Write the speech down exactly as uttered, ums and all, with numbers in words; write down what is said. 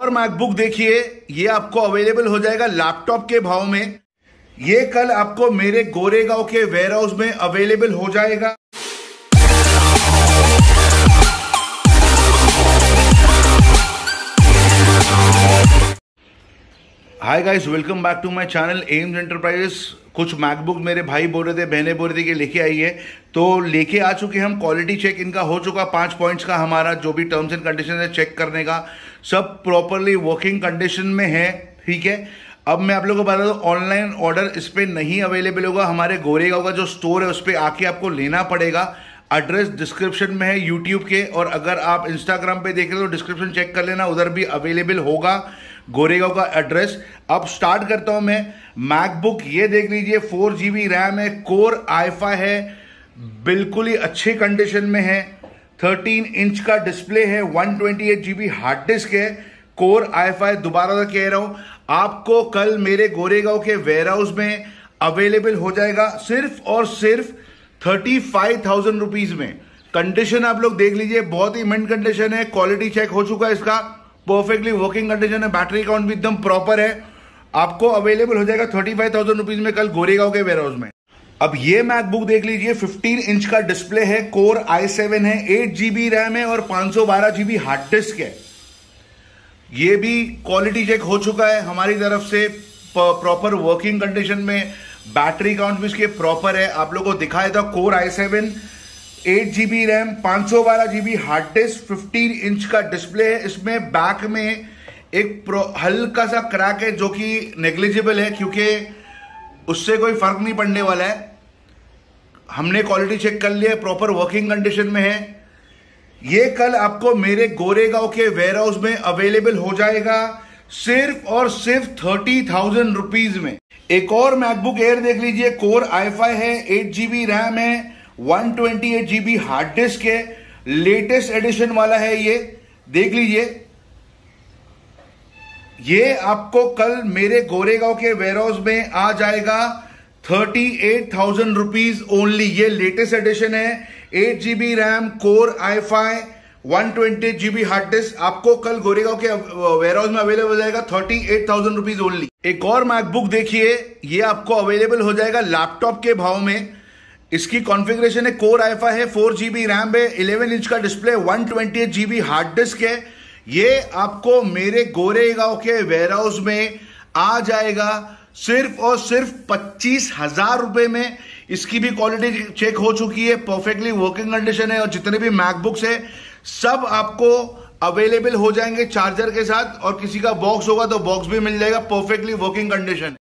और मैकबुक देखिए, ये आपको अवेलेबल हो जाएगा लैपटॉप के भाव में। ये कल आपको मेरे गोरेगांव के वेयर हाउस में अवेलेबल हो जाएगा। Hi guys, welcome back to my channel Aims enterprises. कुछ मैकबुक मेरे भाई बोल रहे थे, बहनें बोल रही थी कि लेके आइए, तो लेके आ चुके हम। क्वालिटी चेक इनका हो चुका, पांच पॉइंट्स का हमारा जो भी टर्म्स एंड कंडीशन है चेक करने का, सब प्रॉपरली वर्किंग कंडीशन में है। ठीक है, अब मैं आप लोगों को बता दूं, ऑनलाइन ऑर्डर इस पर नहीं अवेलेबल होगा। हमारे गोरेगांव का जो स्टोर है उस पर आके आपको लेना पड़ेगा। एड्रेस डिस्क्रिप्शन में है यूट्यूब के, और अगर आप इंस्टाग्राम पे देख रहे हो तो डिस्क्रिप्शन चेक कर लेना, उधर भी अवेलेबल होगा गोरेगांव का एड्रेस। अब स्टार्ट करता हूं मैं। मैकबुक ये देख लीजिए, फोर जीबी रैम है, कोर आई फाइव है, बिल्कुल ही अच्छे कंडीशन में है। थर्टीन इंच का डिस्प्ले है, one twenty eight GB hard disk है, कोर आई फाइव। दोबारा कह रहा हूं, आपको कल मेरे गोरेगांव के वेयर हाउस में अवेलेबल हो जाएगा सिर्फ और सिर्फ थर्टी फाइव थाउजेंड रुपीज में। कंडीशन आप लोग देख लीजिए, बहुत ही मिंट कंडीशन है। क्वालिटी चेक हो चुका है इसका, परफेक्टली वर्किंग कंडीशन है, बैटरी काउंट भी एकदम प्रॉपर है। आपको अवेलेबल हो जाएगा थर्टी फाइव थाउजेंड रुपीज में कल गोरेगांव के वेयर हाउस में। अब ये मैकबुक देख लीजिए, फिफ्टीन इंच का डिस्प्ले है, कोर आई सेवन है, एट जीबी रैम है और पांच सौ बारह जीबी हार्ड डिस्क है। ये भी क्वालिटी चेक हो चुका है हमारी तरफ से, प्रॉपर वर्किंग कंडीशन में, बैटरी काउंट भी इसके प्रॉपर है। आप लोगों को दिखाया था, core i seven, eight GB RAM, पांच सौ बारह GB hard disk, fifteen inch का डिस्प्ले है। इसमें बैक में एक हल्का सा क्रैक है जो कि नेग्लिजिबल है, क्योंकि उससे कोई फर्क नहीं पड़ने वाला है। हमने क्वालिटी चेक कर लिया, प्रॉपर वर्किंग कंडीशन में है। ये कल आपको मेरे गोरेगांव के वेयर हाउस में अवेलेबल हो जाएगा सिर्फ और सिर्फ थर्टी थाउजेंड रुपीज में। एक और मैकबुक एयर देख लीजिए, कोर आई फाइव है, एट जीबी रैम है, one twenty eight GB hard disk है, लेटेस्ट एडिशन वाला है। ये देख लीजिए, ये आपको कल मेरे गोरेगांव के वेयर हाउस में आ जाएगा thirty eight thousand rupees only. ये लेटेस्ट एडिशन है, eight GB RAM, core i five, one twenty GB hard disk. आपको कल गोरेगांव के वेयर हाउस में अवेलेबल हो जाएगा thirty eight thousand rupees only. एक और मैकबुक देखिए, ये आपको अवेलेबल हो जाएगा लैपटॉप के भाव में। इसकी कॉन्फ़िगरेशन है, कोर आई फाइव है, फोर जीबी रैम है, इलेवन इंच का display, one twenty eight GB hard disk है। ये आपको मेरे गोरेगांव के वेयर हाउस में आ जाएगा सिर्फ और सिर्फ पच्चीस हजार रुपए में। इसकी भी क्वालिटी चेक हो चुकी है, परफेक्टली वर्किंग कंडीशन है, और जितने भी मैकबुक्स है सब आपको अवेलेबल हो जाएंगे चार्जर के साथ, और किसी का बॉक्स होगा तो बॉक्स भी मिल जाएगा, परफेक्टली वर्किंग कंडीशन।